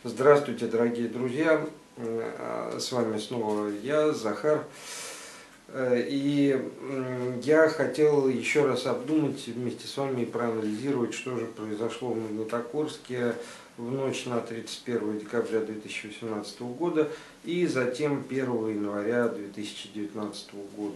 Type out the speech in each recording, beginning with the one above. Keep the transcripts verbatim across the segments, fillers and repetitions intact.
Здравствуйте, дорогие друзья! С вами снова я, Захар. И я хотел еще раз обдумать вместе с вами и проанализировать, что же произошло в Магнитогорске в ночь на тридцать первое декабря две тысячи восемнадцатого года и затем первого января две тысячи девятнадцатого года.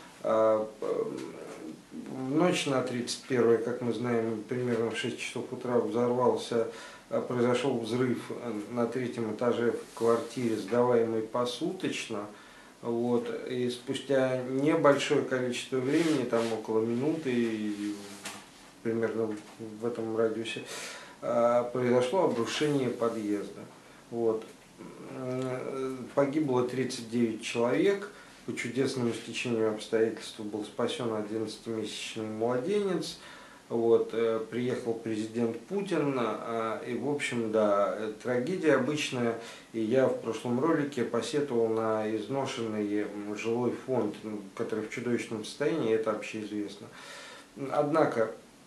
В ночь на тридцать первое, как мы знаем, примерно в шесть часов утра взорвался, произошел взрыв на третьем этаже в квартире, сдаваемой посуточно. Вот, и спустя небольшое количество времени, там около минуты, примерно в этом радиусе, произошло обрушение подъезда. Вот. Погибло тридцать девять человек. По чудесному стечению обстоятельств был спасен одиннадцатимесячный младенец. Вот, приехал президент Путин, и, в общем, да, трагедия обычная. И я в прошлом ролике посетовал на изношенный жилой фонд, который в чудовищном состоянии, это общеизвестно. Однако,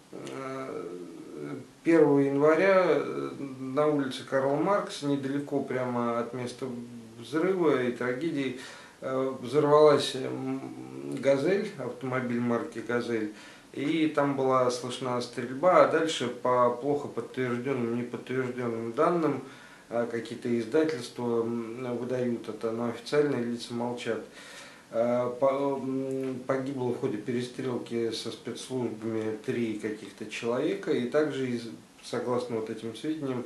первого января на улице Карла Маркса, недалеко прямо от места взрыва и трагедии, взорвалась «Газель», автомобиль марки «Газель», и там была слышна стрельба, а дальше по плохо подтвержденным, неподтвержденным данным, какие-то издательства выдают это, но официальные лица молчат. Погибло в ходе перестрелки со спецслужбами три каких-то человека, и также, согласно вот этим сведениям,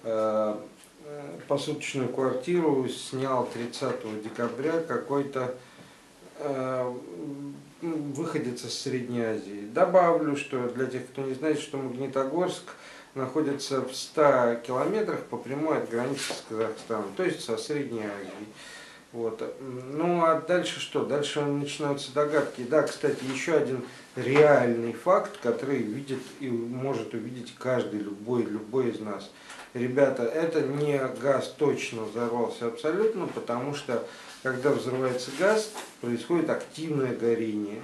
посуточную квартиру снял тридцатого декабря какой-то э, выходец из Средней Азии. Добавлю, что для тех, кто не знает, что Магнитогорск находится в ста километрах по прямой от границы с Казахстаном, то есть со Средней Азией. Вот. Ну а дальше что? Дальше начинаются догадки. Да, кстати, еще один реальный факт, который видит и может увидеть каждый, любой, любой из нас. Ребята, это не газ точно взорвался абсолютно, потому что когда взрывается газ, происходит активное горение,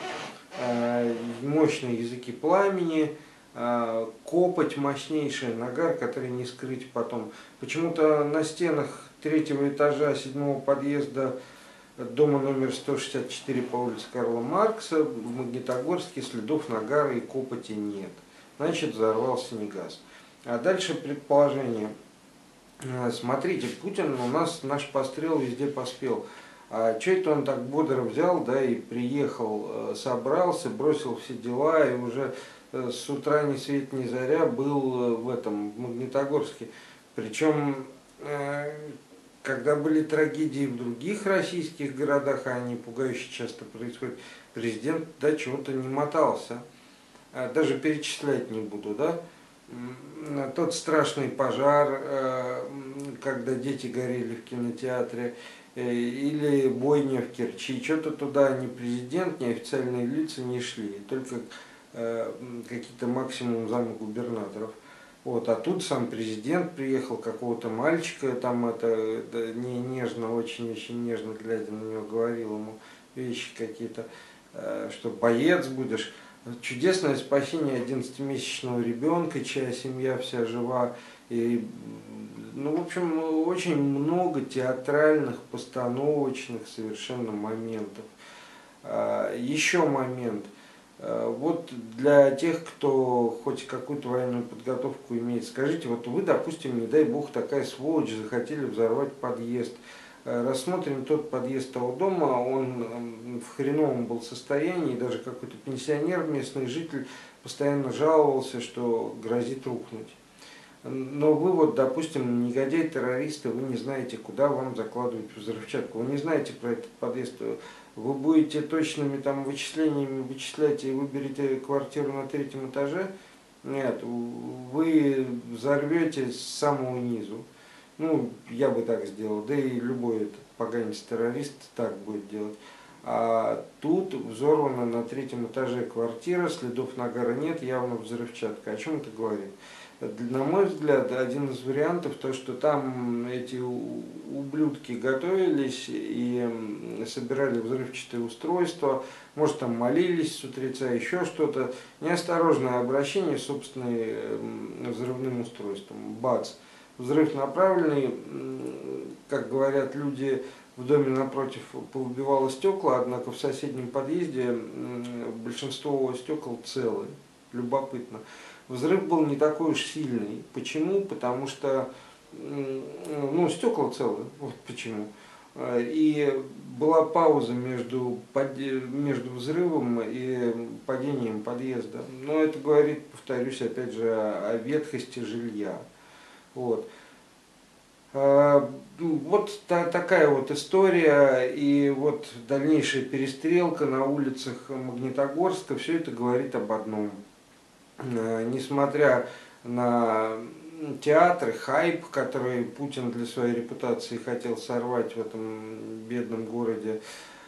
мощные языки пламени, копоть мощнейшая, нагар, который не скрыть потом. Почему-то на стенах третьего этажа седьмого подъезда дома номер сто шестьдесят четыре по улице Карла Маркса в Магнитогорске следов нагара и копоти нет. Значит, взорвался не газ. А дальше предположение. Смотрите, Путин у нас наш пострел везде поспел. А что это он так бодро взял, да, и приехал, собрался, бросил все дела, и уже с утра ни свет ни заря был в этом, в Магнитогорске. Причем, когда были трагедии в других российских городах, а они пугающе часто происходят, президент, да, чего-то не мотался. Даже перечислять не буду, да. Тот страшный пожар, когда дети горели в кинотеатре, или бойня в Керчи, что-то туда ни президент, ни официальные лица не шли, только какие-то максимум замгубернаторов. Вот, а тут сам президент приехал, какого-то мальчика, там это, это не нежно, очень-очень нежно глядя на него, говорил ему вещи какие-то, что боец будешь. Чудесное спасение одиннадцатимесячного ребенка, чья семья вся жива. И, ну, в общем, очень много театральных, постановочных совершенно моментов. Еще момент. Вот для тех, кто хоть какую-то военную подготовку имеет, скажите, вот вы, допустим, не дай бог, такая сволочь, захотели взорвать подъезд. Рассмотрим тот подъезд того дома, он в хреновом был состоянии, даже какой-то пенсионер, местный житель, постоянно жаловался, что грозит рухнуть. Но вы вот, допустим, негодяй, террористы, вы не знаете, куда вам закладывать взрывчатку, вы не знаете про этот подъезд, вы будете точными там вычислениями вычислять и выберете квартиру на третьем этаже? Нет, вы взорвете с самого низу. Ну, я бы так сделал, да и любой этот поганец-террорист так будет делать. А тут взорвана на третьем этаже квартира, следов нагара нет, явно взрывчатка. О чем это говорит? На мой взгляд, один из вариантов, то, что там эти ублюдки готовились и собирали взрывчатые устройства, может там молились с утреца, еще что-то. Неосторожное обращение с собственным взрывным устройством. Бац! взрыв направленный, как говорят люди, в доме напротив повыбивало стекла, однако в соседнем подъезде большинство стекол целые. Любопытно. Взрыв был не такой уж сильный. Почему? Потому что ну, стекла целые. Вот почему. И была пауза между, между взрывом и падением подъезда. Но это говорит, повторюсь, опять же, о ветхости жилья. Вот. Вот та, такая вот история, и вот дальнейшая перестрелка на улицах Магнитогорска, все это говорит об одном. Несмотря на театры, хайп, который Путин для своей репутации хотел сорвать в этом бедном городе,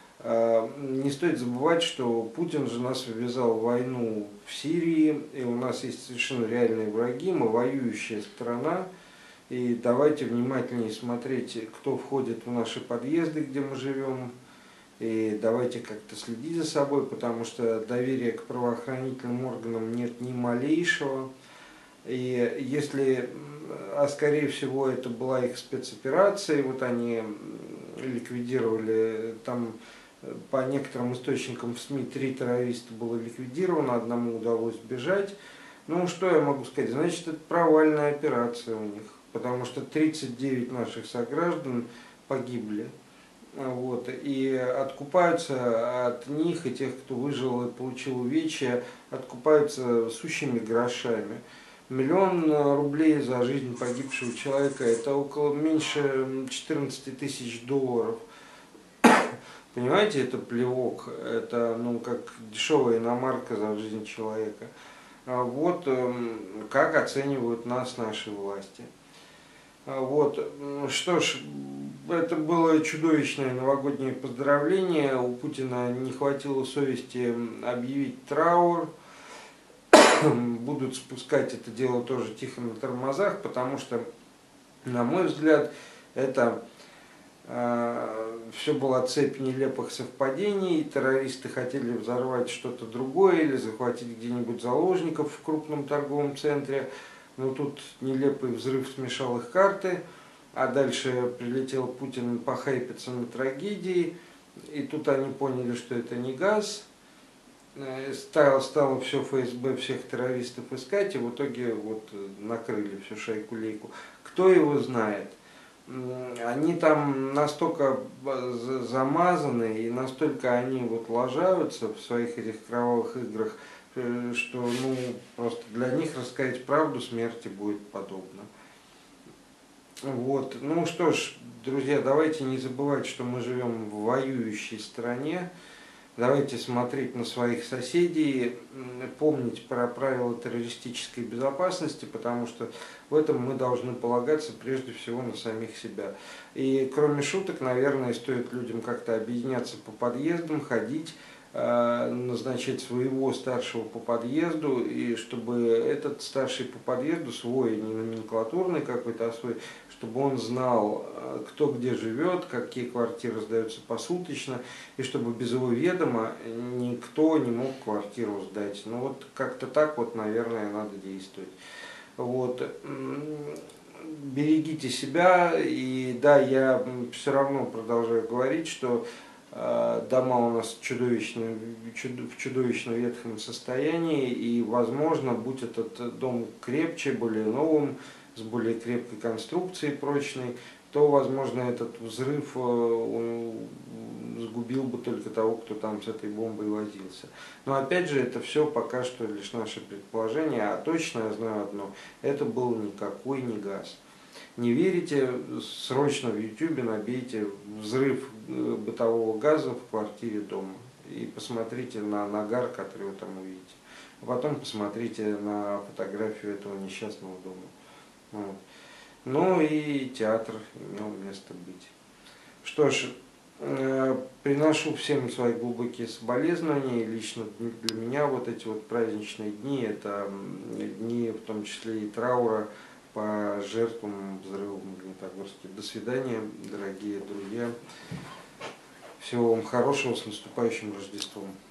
не стоит забывать, что Путин же нас ввязал в войну в Сирии, и у нас есть совершенно реальные враги, мы воюющая страна. И давайте внимательнее смотреть, кто входит в наши подъезды, где мы живем. И давайте как-то следить за собой, потому что доверия к правоохранительным органам нет ни малейшего. И если, а скорее всего, это была их спецоперация, вот они ликвидировали, там по некоторым источникам в СМИ три террориста было ликвидировано, одному удалось сбежать. Ну, что я могу сказать? Значит, это провальная операция у них. Потому что тридцать девять наших сограждан погибли. Вот, и откупаются от них и тех, кто выжил и получил увечья, откупаются сущими грошами. Миллион рублей за жизнь погибшего человека — это около меньше четырнадцати тысяч долларов. Понимаете, это плевок, это ну как дешевая иномарка за жизнь человека. Вот как оценивают нас наши власти. Вот, что ж, это было чудовищное новогоднее поздравление. У Путина не хватило совести объявить траур. Будут спускать это дело тоже тихо на тормозах, потому что, на мой взгляд, это э, все была цепь нелепых совпадений. Террористы хотели взорвать что-то другое или захватить где-нибудь заложников в крупном торговом центре. Но тут нелепый взрыв смешал их карты, а дальше прилетел Путин похайпиться на трагедии, и тут они поняли, что это не газ, стало, стало все эф эс бэ, всех террористов искать, и в итоге вот накрыли всю шайку-лейку. Кто его знает? Они там настолько замазаны, и настолько они вот ложаются в своих этих кровавых играх, что ну, просто для них рассказать правду смерти будет подобно. Вот. Ну что ж, друзья, давайте не забывать, что мы живем в воюющей стране. Давайте смотреть на своих соседей, помнить про правила террористической безопасности, потому что в этом мы должны полагаться прежде всего на самих себя. И кроме шуток, наверное, стоит людям как-то объединяться по подъездам, ходить, назначать своего старшего по подъезду, и чтобы этот старший по подъезду, свой, не номенклатурный какой-то, а свой, чтобы он знал, кто где живет, какие квартиры сдаются посуточно, и чтобы без его ведома никто не мог квартиру сдать. Ну вот как-то так вот, наверное, надо действовать. Вот. Берегите себя, и да, я все равно продолжаю говорить, что дома у нас в чудовищном, в чудовищно ветхом состоянии, и, возможно, будь этот дом крепче, более новым, с более крепкой конструкцией прочной, то, возможно, этот взрыв сгубил бы только того, кто там с этой бомбой возился. Но, опять же, это все пока что лишь наше предположение, а точно я знаю одно, это был никакой не газ. Не верите, срочно в ютубе набейте взрыв бытового газа в квартире дома и посмотрите на нагар, который вы там увидите. А потом посмотрите на фотографию этого несчастного дома. Вот. Ну и театр имел место быть. Что ж, приношу всем свои глубокие соболезнования. Лично для меня вот эти вот праздничные дни, это дни в том числе и траура по жертвам взрыва в Магнитогорске. До свидания, дорогие друзья. Всего вам хорошего, с наступающим Рождеством.